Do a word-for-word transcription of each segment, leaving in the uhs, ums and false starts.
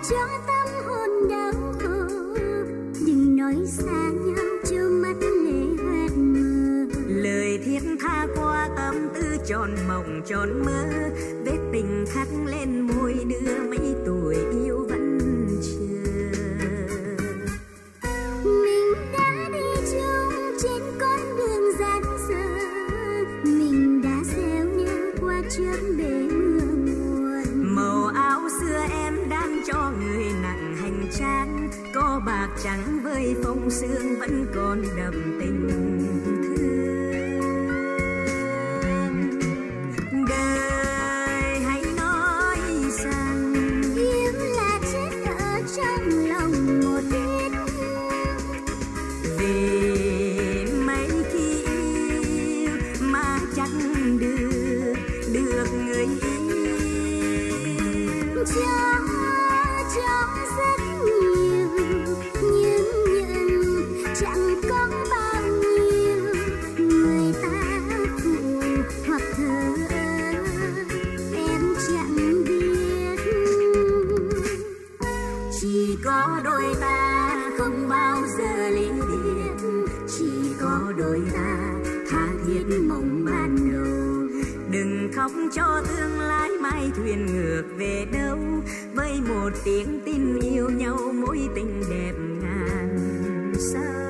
cho tâm hồn đau khổ. Đừng nói xa nhau cho mắt lệ hoẹt mờ. Lời thiết tha qua tâm tư tròn mộng tròn mơ. Vết tình khắc lên môi đưa mấy tuổi yêu vẫn chờ. Mình đã đi chung trên con đường gian dở. Mình đã xéo nhau qua trước bể mưa muộn. Màu áo xưa em đang cho người nặng hành trang. Có bạc trắng với phong sương vẫn còn đậm tình thương. Đời hãy nói rằng yêu là chết ở trong lòng một ít. Vì mấy khi yêu mà chẳng được được người yêu. Trong trong rất nhiều nhưng nhận chẳng có bao nhiêu. Người ta phụ hoặc thờ em chẳng biết. Chỉ có đôi ta không bao giờ ly biệt. Chỉ có đôi ta tha thiết mộng ban đầu. Đừng khóc cho tương lai mai thuyền ngược về đâu. Với một tiếng tin yêu nhau mối tình đẹp ngàn sao.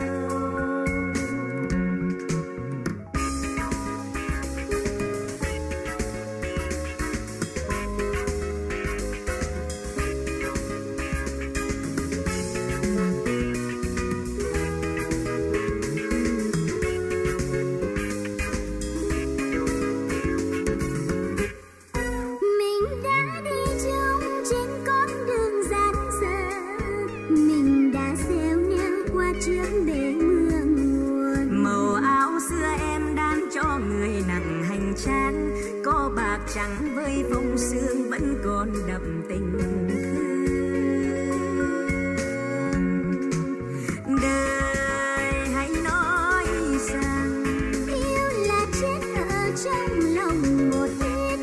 Mình đã đi chung trên con đường gian dở. Mình đã xéo nhau qua trước bể mưa muộn. Màu áo xưa em đang cho người nặng hành trang. Có bạc trắng với phong sương vẫn còn đậm tình thương. Đời hãy nói rằng Yêu là chết ở trong lòng một ít.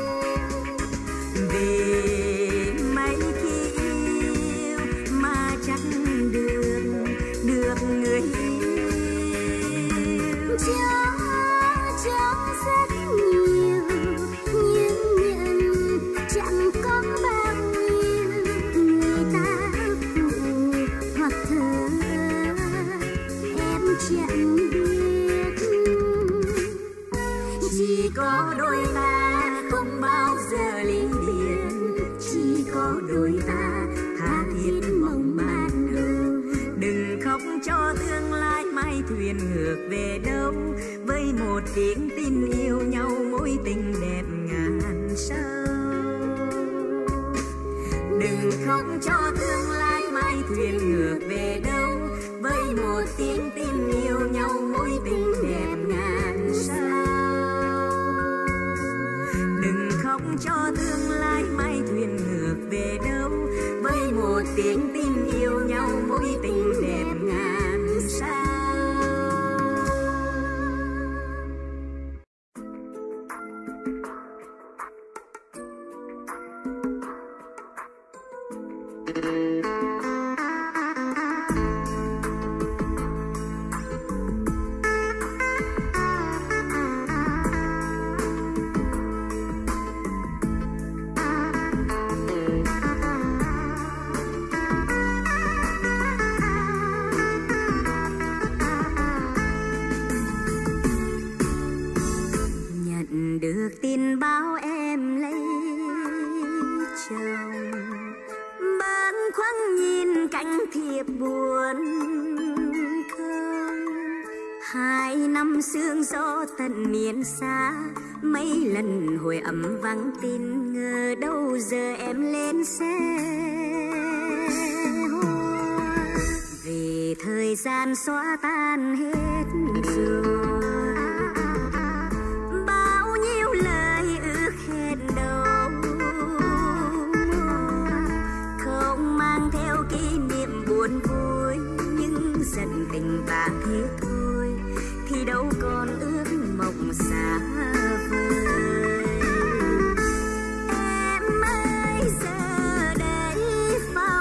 vì mấy khi yêu mà chẳng được được người yêu. Trong trong rất nhiều nhưng nhận chẳng có bao nhiêu. Người ta phụ hoặc thờ em chẳng biết. Chỉ có đôi ta không bao giờ ly biệt. Chỉ có đôi ta tha thiết mộng ban đầu. Đừng khóc cho tương lai mai thuyền ngược về đâu. Với một tiếng tin yêu nhau mối tình đẹp ngàn sao. Đừng khóc cho tương lai mai thuyền ngược về đâu. Với một tiếng tin yêu nhau mối tình đẹp ngàn sao. Đừng khóc cho tương lai mai thuyền ngược về đâu. Với một tiếng tin yêu nhau mối tình đẹp ngàn sao. Nhận được tin báo em lấy chồng. Băn khoăn nhìn cảnh thiệp buồn không. Hai năm sương gió tận miền xa. Mấy lần hồi ấm vắng tin. Ngờ đâu giờ em lên xe hoa. Vì thời gian xóa tan hết rồi. Bao nhiêu lời ước hẹn đầu không mang theo kỷ niệm buồn vui. Nhưng dần tình ta thế thôi. Thì đâu còn ước mộng xa vời. Em ơi giờ đây phải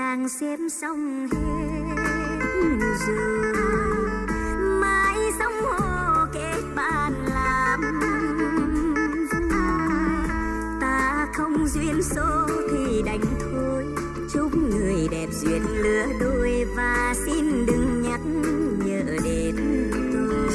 trang xếp xong hết rồi, mãi sông hồ kết bạn làm vui. Ta không duyên số thì đành thôi, chúc người đẹp duyên lứa đôi và xin đừng nhắc nhớ đến tôi.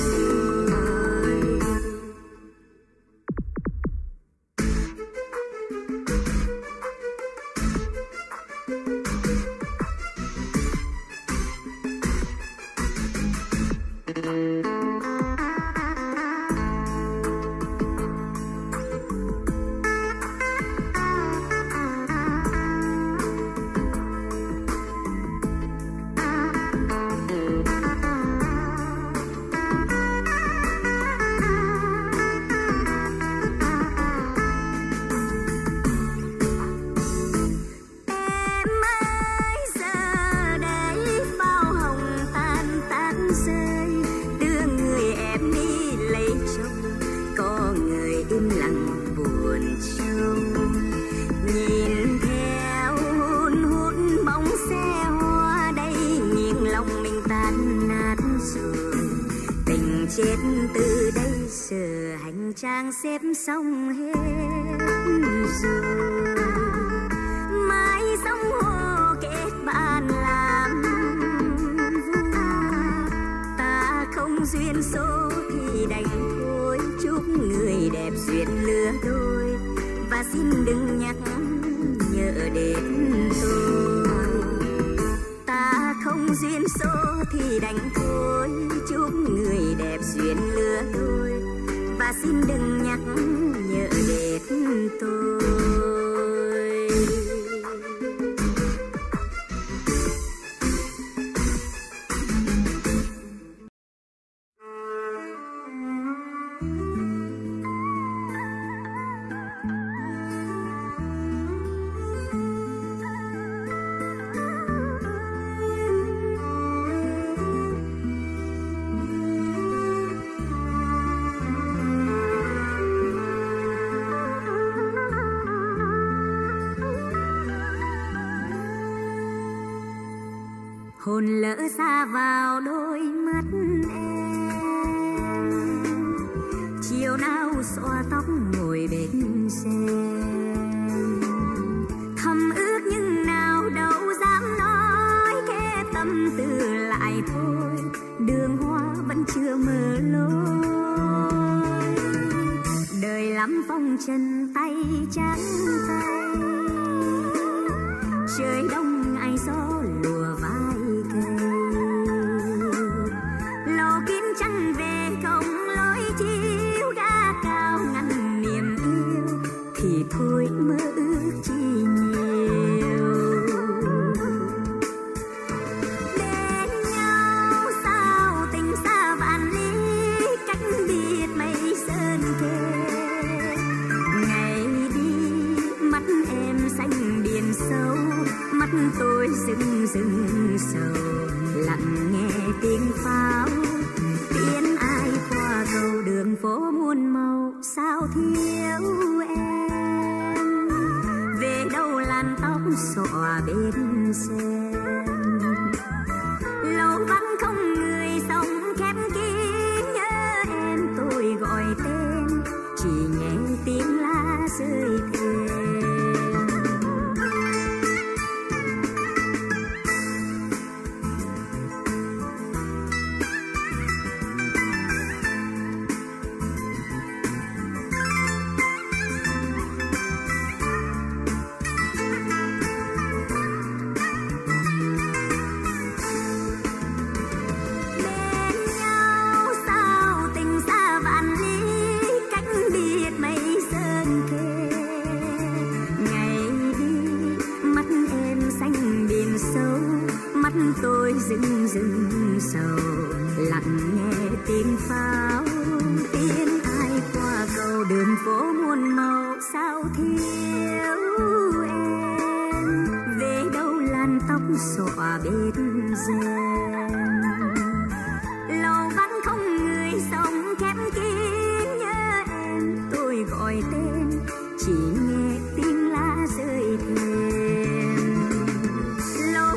Chết từ đây giờ hành trang xếp xong hết rồi, mãi sông hồ kết bạn làm vui. Ta không duyên số thì đành thôi, chúc người đẹp duyên lứa đôi và xin đừng nhắc nhớ đến tôi. Ta không duyên số thì đành thôi, chúc người đẹp duyên lứa đôi và xin đừng nhắc nhớ đến tôi. Hồn lỡ xa vào đôi mắt em, chiều nào xõa tóc ngồi bên xe. Thầm ước nhưng nào đâu dám nói, kể tâm tư lại thôi, đường hoa vẫn chưa mở lối. Đời lắm phong trần tay trắng tay, trời đông ai gió lùa vai cây. Lầu kín trăng về không lối chiếu, ga cao ngăn niềm yêu thì thôi mơ ước chi nhiều. Bên nhau sao tình xa vạn lý, cách biệt mây sơn kề. Ngày đi mắt em xanh biển sâu, mắt tôi rưng rưng sầu, lặng nghe tiếng pháo tiễn ai qua cầu. Đường phố muôn màu sao thiếu em, về đâu làn tóc xõa bên xe. Lâu vắng không người sống khép kín, nhớ em tôi gọi tên, chỉ nghe tiếng lá rơi thềm. Tôi rưng rưng sầu, lặng nghe tiếng pháo tiễn ai qua cầu. Đường phố muôn màu sao thiếu em, về đâu làn tóc xõa bên rèm. Lầu vắng không người sống khép kín, nhớ em tôi gọi tên, chỉ nghe tiếng lá rơi thềm. Lầu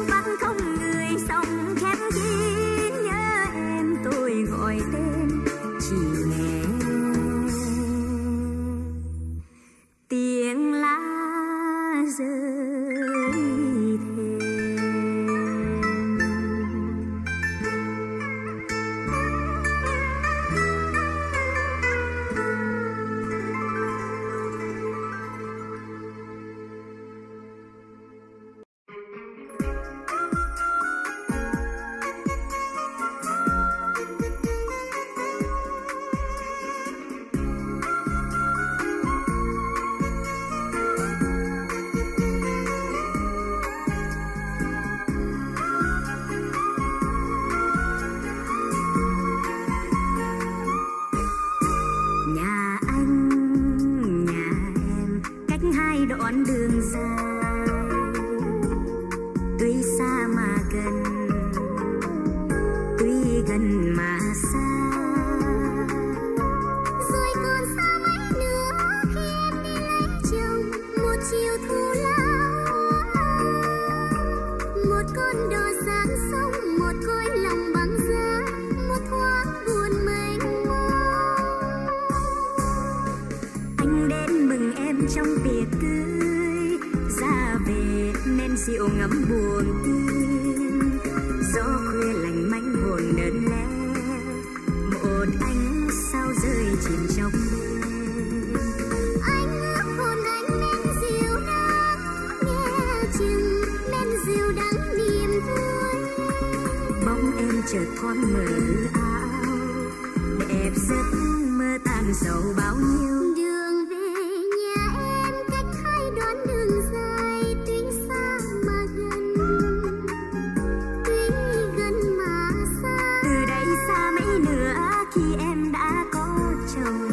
ngắm buồn tim, gió khuya lạnh manh hồn đơn lẻ, một ánh sao rơi chìm trong đêm. Anh ước hồn anh men dịu đắng, nghe chừng men dịu đắng niềm vui. Bóng em chợt thoáng mờ ảo, đẹp giấc mơ tan sầu bao nhiêu. Đường về nhà em cách hai đoạn đường dài, tuy xa mà gần, tuy gần mà xa. Từ đây xa mấy nữa khi em đã có chồng,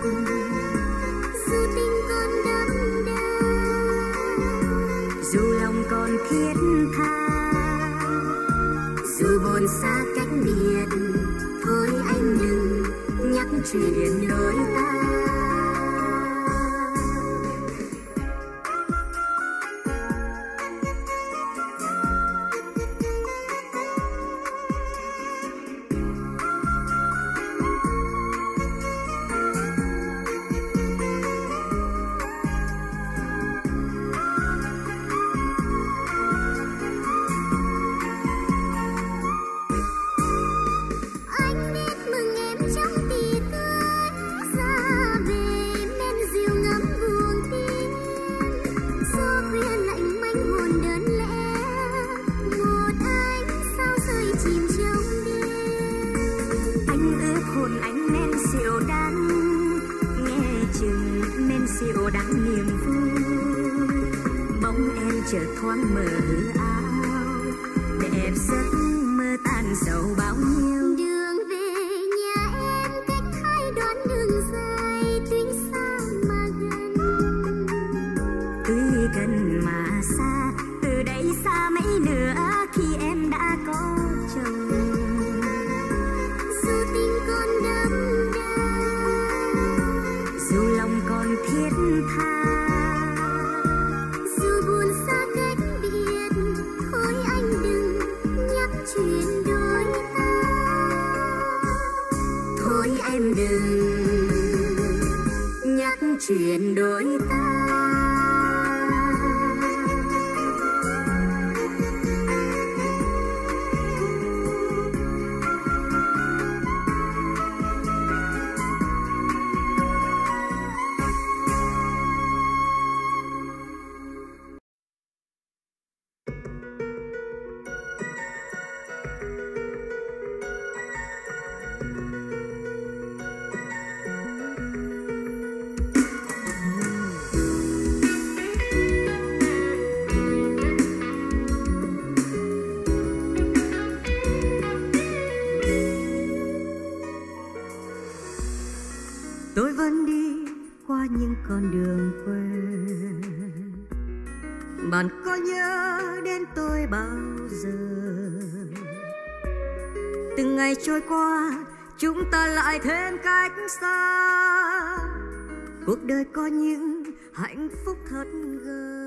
dù tình còn đậm đà, dù lòng còn thiết tha, dù buồn xa cách biệt, thôi anh đừng nhắc chuyện đôi ta. Anh biết mừng em trong tiệc cưới, ra về men rượu ngắm buồn tim, gió khuya lạnh manh hồn đơn lẻ, một ánh sao rơi chìm trong đêm. anh ước hồn anh men rượu đắng, nghe chừng men rượu đắng niềm vui. Bóng em chợt thoáng mờ ảo, đẹp giấc mơ tan sầu bao nhiêu. Đường về nhà em cách hai đoạn đường dài, tuy xa mà gần, Tuy gần mà xa, từ đây xa mấy nữa khi em đã có chồng. dù tình còn đậm đà, Dù lòng còn thiết tha, dù buồn xa cách biệt, thôi anh đừng nhắc chuyện đôi ta. thôi em đừng Nhắc chuyện đôi ta. tôi vẫn đi qua những con đường quê. Bạn có nhớ đến tôi bao giờ? Từng ngày trôi qua, chúng ta lại thêm cách xa. Cuộc đời có những hạnh phúc thật gơ,